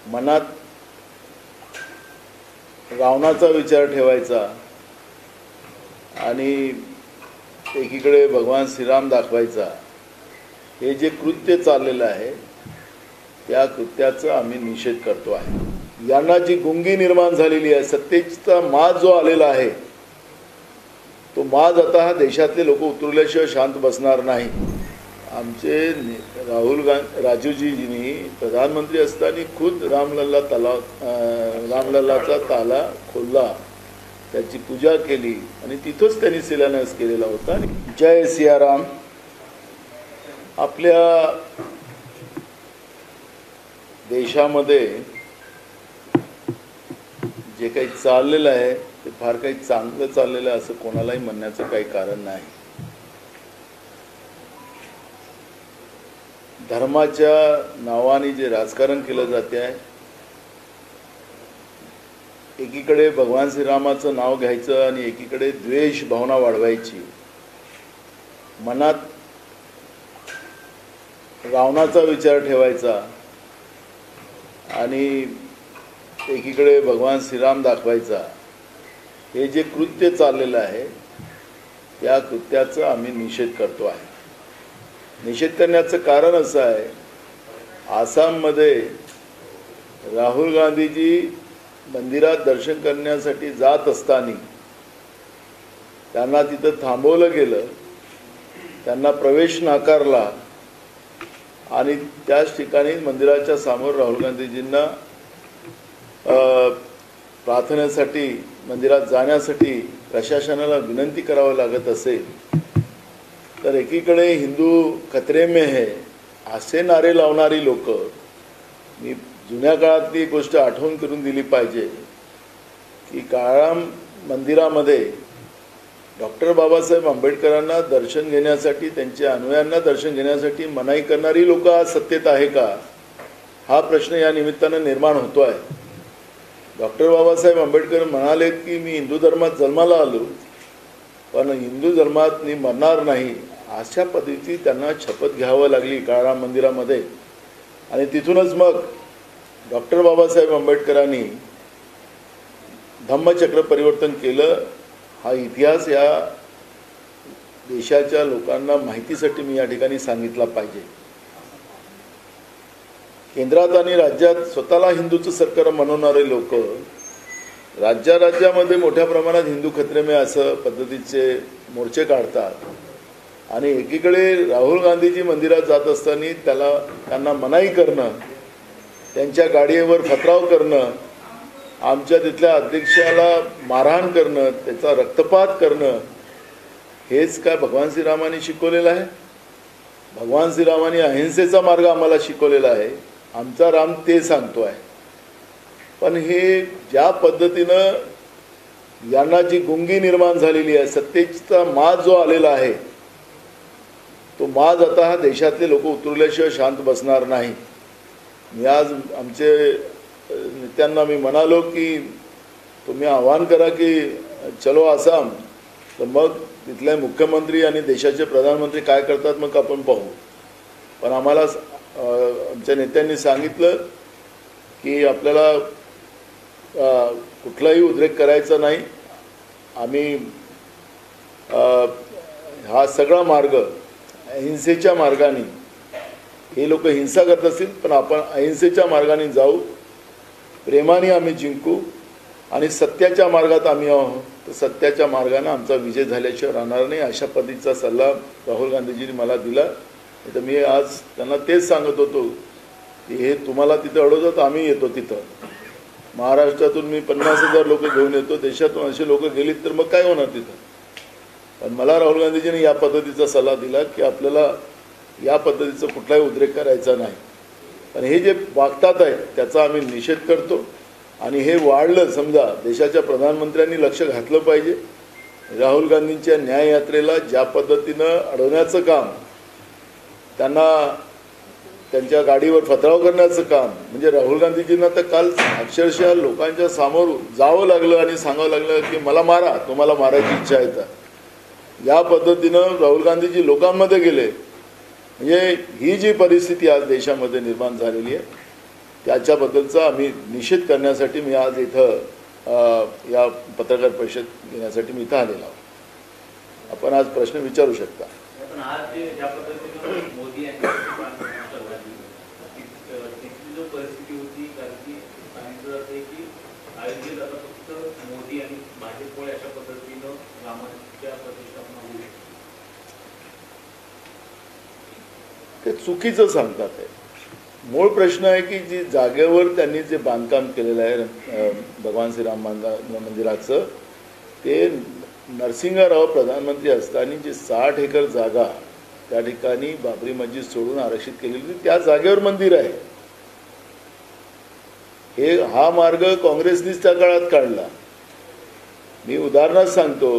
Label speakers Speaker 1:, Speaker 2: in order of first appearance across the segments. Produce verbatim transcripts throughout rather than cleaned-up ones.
Speaker 1: मनात रावणाचा विचार ठेवायचा आणि एकीकडे भगवान श्रीराम दाखवायचा, हे जे कृत्य चाललेलं आहे त्या कृत्याचा आम्ही निषेध करतो आहे। यांना जी गुंगी निर्माण झालेली आहे, सत्तेचा माज जो आलेला आहे, तो माज आता हा देशातले लोक उतरल्याशिवाय शांत बसणार नाही। आमचे राहुल गांधी राजूजींनी प्रधानमंत्री असताना खुद रामलल्ला तलाव रामलल्लाचा ताला खोलला, त्याची पूजा केली आणि तिथंच त्यांनी शिलान्यास केलेला होता। जय सियाराम। आपल्या देशामध्ये जे काही चाललेलं आहे ते फार काही चांगलं चाललेलं आहे असं कोणालाही म्हणण्याचं काही कारण नाही। धर्माच्या नावाने जे राजकारण केलं जाते आहे, एकीकडे भगवान श्रीरामाचं नाव घ्यायचं आणि एकीकडे द्वेष भावना वाढवायची, मनात रावणाचा विचार ठेवायचा आणि एकीकडे भगवान श्रीराम दाखवायचा, हे जे कृत्य चाललेलं आहे त्या कृत्याचा आम्ही निषेध करतो आहे। निषेध करण्याचं कारण असं आहे, आसाममध्ये राहुल गांधीजी मंदिरात दर्शन करण्यासाठी जात असताना त्यांना तिथं थांबवलं गेलं, त्यांना प्रवेश नाकारला आणि त्याच ठिकाणी मंदिराच्या समोर राहुल गांधीजींना प्रार्थनेसाठी मंदिरात जाण्यासाठी प्रशासनाला विनंती करावी लागत असेल, तर एकीकडे हिंदू खतरे में है असे नारे लावणारी लोक, मी जुन्या काळातली गोष्ट आठवण करून दिली पाहिजे की काळाराम मंदिरामध्ये डॉक्टर बाबासाहेब आंबेडकरांना दर्शन घेण्यासाठी, त्यांच्या अनुयायांना दर्शन घेण्यासाठी मनाई करणारी लोक आज सत्तेत आहे का, हा प्रश्न या निमित्तानं निर्माण होतो आहे। डॉक्टर बाबासाहेब आंबेडकर म्हणाले की मी हिंदू धर्मात जन्माला आलो पण हिंदू धर्मात मी मरणार नाही, अशा पद्धतीची त्यांना शपथ घ्यावं लागली काळाराम मंदिरामध्ये। आणि तिथूनच मग डॉक्टर बाबासाहेब आंबेडकरांनी धम्मचक्र परिवर्तन केलं। हा इतिहास या देशाच्या लोकांना माहितीसाठी मी या ठिकाणी सांगितला पाहिजे। केंद्रात आणि राज्यात स्वतःला हिंदूचं सरकार म्हणवणारे लोक राज्या राज्यामध्ये मोठ्या प्रमाणात हिंदू खतरे में असं पद्धतीचे मोर्चे काढतात आणि एकीकडे राहुल गांधीजी मंदिरात जात असताना त्याला त्यांना मनाई करणं, त्यांच्या गाडीवर पथराव करणं, आमच्या तिथल्या अध्यक्षाला मारहाण करणं, त्याचा रक्तपात करणं, हेच काय भगवान श्रीरामाने शिकवलेलं आहे? भगवान श्रीरामाने अहिंसेचा मार्ग आम्हाला शिकवलेला आहे, आमचा राम ते सांगतो आहे। पण हे ज्या पद्धतीनं यांना जी गुंगी निर्माण झालेली आहे, सत्तेचा माज जो आलेला आहे, तो माज आता हा देशातले लोक उतरल्याशिवाय शांत बसणार नाही। मी आज आमचे नेत्यांना मी म्हणालो की तुम्ही आवाहन करा की चलो आसाम, तर मग तिथले मुख्यमंत्री आणि देशाचे प्रधानमंत्री काय करतात मग आपण पाहू। पण आम्हाला आमच्या नेत्यांनी सांगितलं की आपल्याला कुठलाही उद्रेक करायचा नाही, आम्ही हा सगळा मार्ग अहिंसेच्या मार्गाने, हे लोक हिंसा करत असतील पण आपण अहिंसेच्या मार्गाने जाऊ, प्रेमाने आम्ही जिंकू आणि सत्याच्या मार्गात आम्ही आहोत, तर सत्याच्या मार्गाने आमचा विजय झाल्याशिवाय राहणार नाही, अशा पद्धतीचा सल्ला राहुल गांधीजींनी मला दिला। तर मी आज त्यांना तेच सांगत होतो की हे तुम्हाला तिथं अडवतात, आम्ही येतो तिथं, महाराष्ट्रातून मी पन्नास हजार लोक घेऊन येतो, देशातून असे लोक गेलीत तर मग काय होणार तिथं। पण मला राहुल गांधीजींनी या पद्धतीचा सल्ला दिला की आपल्याला या पद्धतीचा कुठलाही उद्रेक करायचा नाही। पण हे जे वागतात आहे त्याचा आम्ही निषेध करतो आणि हे वाढलं, समजा देशाच्या प्रधानमंत्र्यांनी लक्ष घातलं पाहिजे। राहुल गांधींच्या न्याय यात्रेला ज्या पद्धतीनं अडवण्याचं काम, त्यांना त्यांच्या गाडीवर पथराव करण्याचं काम, म्हणजे राहुल गांधीजींना तर काल अक्षरशः लोकांच्या समोर जावं लागलं आणि सांगावं लागलं की मला मारा, तुम्हाला मारायची इच्छा आहे तर। या पद्धतीनं राहुल गांधीजी लोकांमध्ये गेले, म्हणजे ही जी परिस्थिती आज देशामध्ये निर्माण झालेली आहे त्याच्याबद्दलचा आम्ही निषेध करण्यासाठी मी आज इथं या पत्रकार परिषद घेण्यासाठी मी इथं आलेलो आहोत. आपण आज प्रश्न विचारू शकता.
Speaker 2: पण आज जे ज्या पद्धतीने मोदी यांनी जो परिस्थिती होती, कारण की सांगितलं जाते की अयोध्येत आता फक्त मोदी आणि भाजपमुळे अशा पद्धतीनं रामाच्या प्रतिष्ठापना होऊ शकते.
Speaker 1: ते चुकीचं सांगतात आहे. मूळ प्रश्न आहे की जी जागेवर त्यांनी जे बांधकाम केलेलं आहे भगवान श्रीराम मंदिराचं, ते नरसिंहराव प्रधानमंत्री असताना जी साठ एकर जागा त्या ठिकाणी बाबरी मस्जिद सोडून आरक्षित केलेली होती, त्या जागेवर मंदिर आहे. हे हा मार्ग काँग्रेसनीच त्या काळात काढला. मी उदाहरणार्थ सांगतो,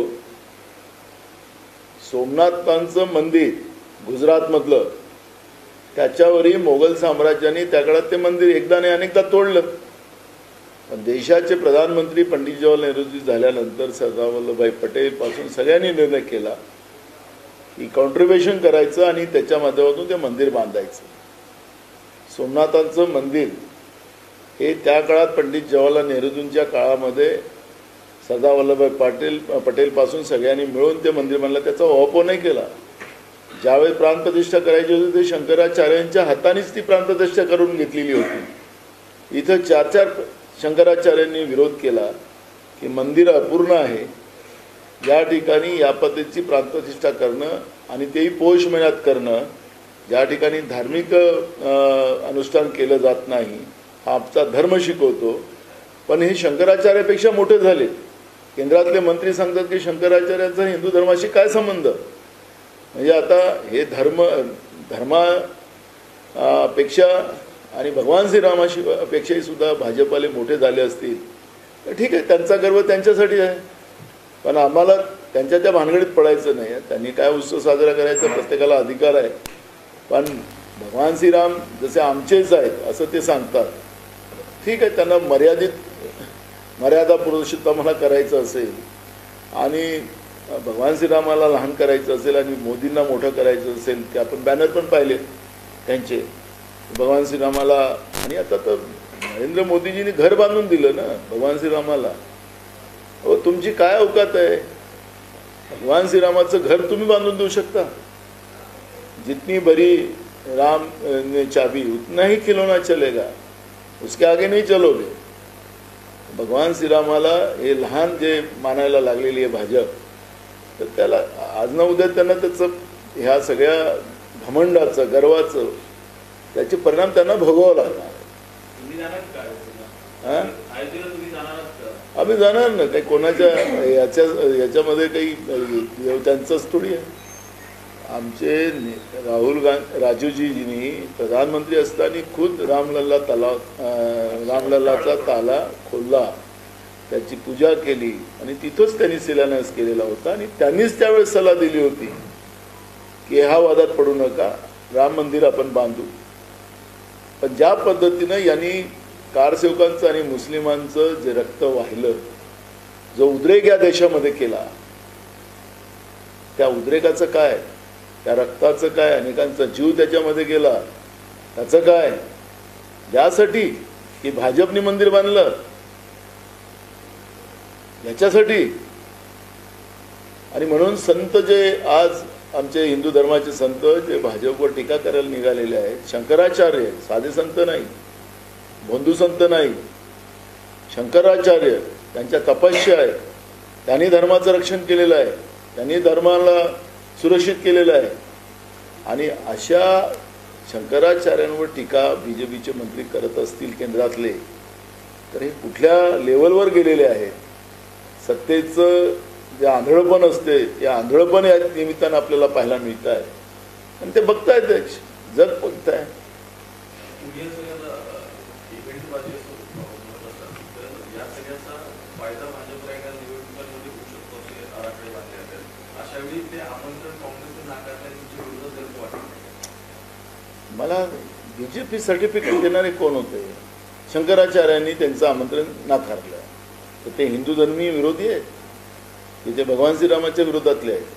Speaker 1: सोमनाथांचं मंदिर गुजरातमधलं, त्याच्यावरही मोगल साम्राज्याने त्या काळात ते मंदिर एकदा आणि अनेकदा तोडलं. पण देशाचे प्रधानमंत्री पंडित जवाहरलाल नेहरूजी झाल्यानंतर सरदार वल्लभभाई पटेल पासून सगळ्यांनी निर्णय केला की कॉन्ट्रीब्युशन करायचं आणि त्याच्या माध्यमातून ते मंदिर बांधायचं. सोमनाथांचं मंदिर हे त्या काळात पंडित जवाहरलाल नेहरूजींच्या काळामध्ये सरदार वल्लभभाई पटेल पटेलपासून सगळ्यांनी मिळून ते मंदिर बांधलं. त्याचा वापर नाही केला. ज्यावेळी प्राणप्रतिष्ठा करायची होती ते शंकराचार्यांच्या हातानेच ती प्राणप्रतिष्ठा करून घेतलेली होती. इथं चार चार शंकराचार्यांनी विरोध केला की मंदिर अपूर्ण आहे, या ठिकाणी या पद्धतीची प्राणप्रतिष्ठा करणं आणि तेही पौष महिन्यात करणं, ज्या ठिकाणी धार्मिक अनुष्ठान केलं जात नाही, हा आमचा धर्म शिकवतो. पण हे शंकराचार्यापेक्षा मोठे झाले. केंद्रातले मंत्री सांगतात की शंकराचार्यांचा हिंदू धर्माशी काय संबंध. म्हणजे आता हे धर्म धर्मापेक्षा आणि भगवान श्रीरामाशी पेक्षाही सुद्धा भाजपाले मोठे झाले असतील तर ठीक आहे, त्यांचा गर्व त्यांच्यासाठी आहे. पण आम्हाला त्यांच्या त्या भानगडीत पडायचं नाही. त्यांनी काय उत्सव साजरा करायचा प्रत्येकाला अधिकार आहे. पण भगवान श्रीराम जसे आमचेच आहेत असं ते सांगतात. ठीक आहे, त्यांना मर्यादित मर्यादा पुरुषोत्तमाला करायचं असेल आणि भगवान श्रीरामाला लहान करायचं असेल आणि मोदींना मोठं करायचं असेल, ते आपण बॅनर पण पाहिले त्यांचे भगवान श्रीरामाला. आणि आता तर नरेंद्र मोदीजींनी घर बांधून दिलं ना भगवान श्रीरामाला. हो, तुमची काय अवकात आहे. भगवान श्रीरामाचं घर तुम्ही बांधून देऊ शकता. जितनी बड़ी राम ने चाबी उतना ही खिलौना चलेगा, उसके आगे नहीं चलोगे. भगवान श्रीरामाला हे लहान जे मानायला लागलेली आहे भाजप, तर त्याला आज ना उद्या त्यांना त्याचं ह्या सगळ्या घमंडाचं गर्वाचं त्याचे परिणाम त्यांना भोगावं लागणार. आम्ही जाणार ना. काही कोणाच्या याच्या याच्यामध्ये काही त्यांचंच थोडी आहे. आमचे राहुल गांधी राजूजींनी प्रधानमंत्री असताना खुद रामलल्ला तलाव रामलल्लाचा ताला खोलला, त्याची पूजा केली आणि तिथंच त्यांनी शिलान्यास केलेला होता. आणि त्यांनीच त्यावेळेस सल्ला दिली होती की ह्या वादात पडू नका, राम मंदिर आपण बांधू. पण ज्या पद्धतीनं यांनी कारसेवकांचं आणि मुस्लिमांचं जे रक्त वाहिलं, जो उद्रेक या देशामध्ये केला, त्या उद्रेकाचं काय, त्या रक्ताचं काय, अनेकांचा जीव त्याच्यामध्ये गेला, त्याचं काय. यासाठी की भाजपने मंदिर बांधलं याच्यासाठी. आणि म्हणून संत जे आज आमचे हिंदू धर्माचे संत जे भाजपवर टीका करायला निघालेले आहेत, शंकराचार्य, साधे संत नाही, बंधू संत नाही, शंकराचार्य, त्यांच्या तपस्या आहे, त्यांनी धर्माचं रक्षण केलेलं आहे, त्यांनी धर्माला सुरक्षित केलेलं आहे. आणि अशा शंकराचार्यांवर टीका बी जे पीचे मंत्री करत असतील केंद्रातले, तर हे कुठल्या लेवलवर गेलेले आहेत. सत्तेचं जे आंधळपण असते ते आंधळपण या निमित्तानं आपल्याला पाहायला मिळत आहे. आणि ते बघतायत, जग बघताय. मला बीजेपी सर्टिफिकेट देणारे कोण होते. शंकराचार्यांनी त्यांचं आमंत्रण नाकारलं. तर ते हिंदू धर्मीय विरोधी आहेत की ते भगवान श्रीरामाच्या विरोधातले आहेत.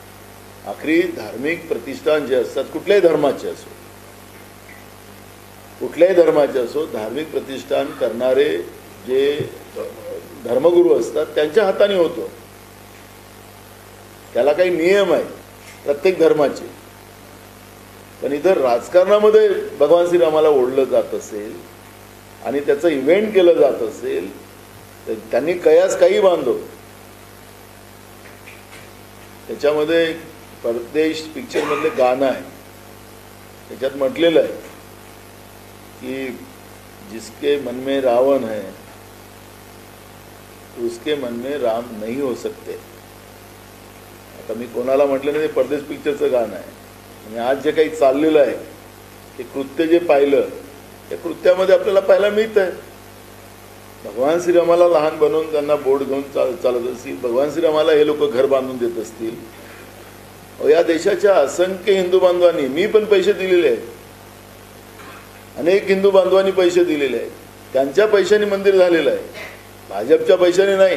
Speaker 1: आखरी धार्मिक प्रतिष्ठान जे असतात कुठल्याही धर्माचे असो, कुठल्याही धर्माचे असो धार्मिक प्रतिष्ठान करणारे जे धर्मगुरू असतात त्यांच्या हाताने होतो. त्याला काही नियम आहे प्रत्येक धर्माचे. पण इथं राजकारणामध्ये भगवान श्रीरामाला ओढलं जात असेल आणि त्याचं इव्हेंट केलं जात असेल तर त्यांनी कयास काही बांधव. त्याच्यामध्ये परदेश पिक्चरमधले गाणं आहे, त्याच्यात म्हटलेलं आहे की जिसके मन में रावण है उसके मन में राम नहीं हो सकते. आता मी कोणाला म्हटलं नाही, ते परदेश पिक्चरचं गाणं आहे. आणि आज जे काही चाललेलं आहे ते कृत्य जे पाहिलं त्या कृत्यामध्ये आपल्याला पाहायला मिळत आहे. भगवान श्रीरामाला लहान बनवून त्यांना बोट घेऊन चाल चालत असतील. भगवान श्रीरामाला हे लोक घर बांधून देत असतील. या देशाच्या असंख्य हिंदू बांधवांनी, मी पण पैसे दिलेले आहेत, अनेक हिंदू बांधवांनी पैसे दिलेले आहेत. त्यांच्या पैशाने मंदिर झालेलं आहे, भाजपच्या पैशाने नाही.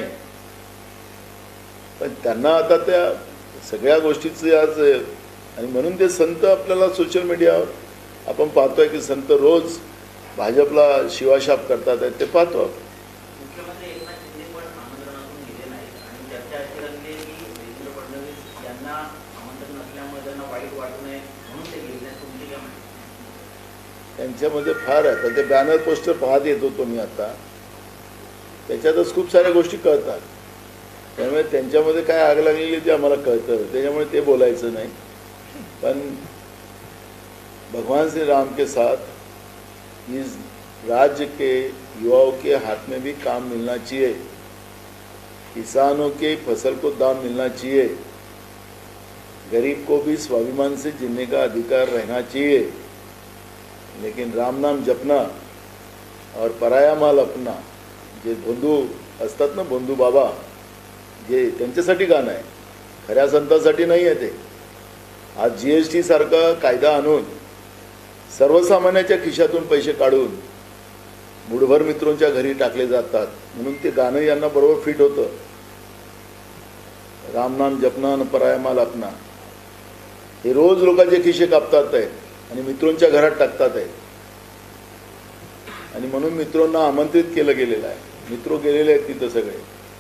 Speaker 1: पण त्यांना आता त्या सगळ्या गोष्टीचे आज, आणि म्हणून ते संत आपल्याला सोशल मीडियावर आपण पाहतोय की संत रोज भाजपला शिवाशाप करतात आहेत, ते पाहतो आपण.
Speaker 2: मुख्यमंत्री एकनाथ शिंदे पण आमंत्रणातून गेले नाहीत आणि चर्चा अशी रंगली की देवेंद्र फडणवीस यांना आमंत्रण नसल्यामुळे त्यांना वाईट वाटू नये म्हणून ते गेले नाही. तुमची काय म्हणते?
Speaker 1: त्यांच्यामध्ये फार आहे. तर ते बॅनर पोस्टर पाहत येत होतो मी आता, त्याच्यातच खूप साऱ्या गोष्टी कळतात. त्यामुळे त्यांच्यामध्ये काय आग लागलेली ते आम्हाला कळतं, त्याच्यामुळे ते बोलायचं नाही. पण भगवान श्री राम के साथ इस राज्य के युवाओं के हाथ में भी काम मिलना चाहिए. किसानों के फसल को दाम मिलना चाहिए. गरीब को भी स्वाभिमान से जीने का अधिकार रहना चाहिए. लेकिन राम नाम जपना और पराया माल अपना, जे बंधू असतात ना, बंधू बाबा, जे त्यांच्यासाठी गाणं आहे, खऱ्या संतांसाठी नाही आहे ते. आज जी एस टी सारखा कायदा आणून सर्वसामान्याच्या खिशातून पैसे काढून मुठभर मित्रांच्या घरी टाकले जातात. म्हणून ते गाणं यांना बरोबर फिट होतं. राम नाम जपना न पराया माल अपना, हे रोज लोकांचे खिशे कापतात आहेत आणि मित्रांच्या घरात टाकतात आहेत. आणि म्हणून मित्रांना आमंत्रित केलं गेलेलं आहे. मित्र गेलेले आहेत तिथं सगळे.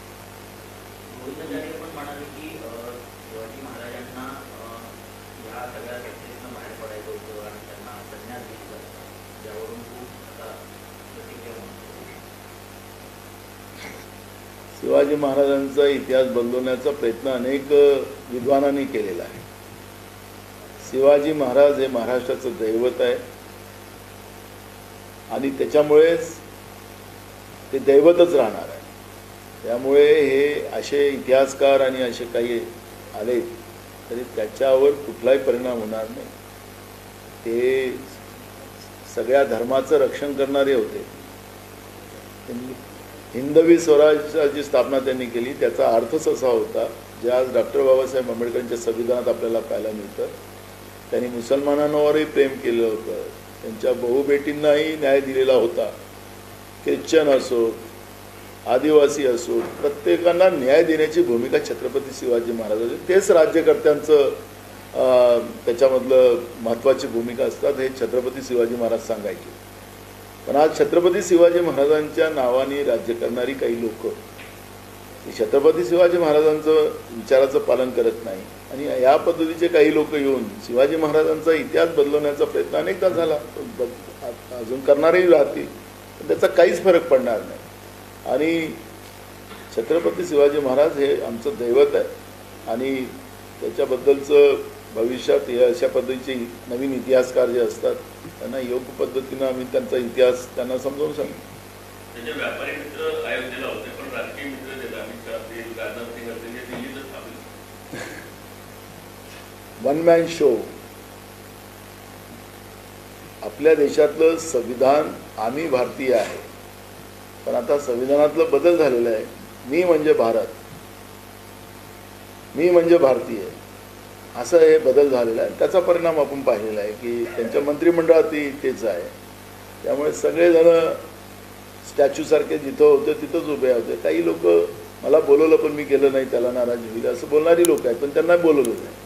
Speaker 1: शिवाजी महाराजांचा इतिहास बदलवण्याचा प्रयत्न अनेक विद्वानांनी केलेला आहे. शिवाजी महाराज हे महाराष्ट्राचं दैवत आहे आणि त्याच्यामुळेच ते दैवतच राहणार आहे. त्यामुळे हे असे इतिहासकार आणि असे काही आले तरी त्याच्यावर कुठलाही परिणाम होणार नाही. ते सगळ्या धर्माचं रक्षण करणारे होते. हिंदवी स्वराज्याची स्थापना त्यांनी केली. त्याचा अर्थच असा होता जे आज डॉक्टर बाबासाहेब आंबेडकरांच्या संविधानात आपल्याला पाहायला मिळतं. त्यांनी मुसलमानांवरही प्रेम केलं होतं, त्यांच्या बहुबेटींनाही न्याय दिलेला होता. ख्रिश्चन असो, आदिवासी असो, प्रत्येकांना न्याय देण्याची भूमिका छत्रपती शिवाजी महाराजांची, तेच राज्यकर्त्यांचं त्याच्यामधलं महत्त्वाची भूमिका असतात हे छत्रपती शिवाजी महाराज सांगायचे. पण आज छत्रपती शिवाजी महाराजांच्या नावाने राज्य करणारी काही लोक छत्रपती शिवाजी महाराजांचं विचाराचं पालन करत नाही. आणि या पद्धतीचे काही लोक येऊन शिवाजी महाराजांचा इतिहास बदलवण्याचा प्रयत्न अनेकदा झाला, अजून करणारेही राहतील, पण त्याचा काहीच फरक पडणार नाही. आणि छत्रपती शिवाजी महाराज हे आमचं दैवत आहे आणि त्याच्याबद्दलचं भविष्यात हे अशा पद्धतीचे नवीन इतिहासकार जे असतात त्यांना योग्य पद्धतीनं आम्ही त्यांचा इतिहास त्यांना समजावून सांगू.
Speaker 2: त्याचे व्यापारी मित्र अयोध्येला होते पण राजकीय मित्र जे अमित शहा असतील, राजनाथ सिंह असतील, ते दिल्लीतच थांबले.
Speaker 1: One man show. आपल्या देशातलं संविधान आम्ही भारतीय आहे, पण आता संविधानातलं बदल झालेला आहे. मी म्हणजे भारत, मी म्हणजे भारतीय, असं हे बदल झालेला आहे. त्याचा परिणाम आपण पाहिलेला आहे की त्यांच्या मंत्रिमंडळातही तेच आहे. त्यामुळे सगळेजण स्टॅच्यूसारखे जिथं होते तिथंच उभे होते. काही लोक मला बोलवलं पण मी केलं नाही, त्याला नाराज होईल असं बोलणारी लोक आहेत, पण त्यांना बोलवलं नाही.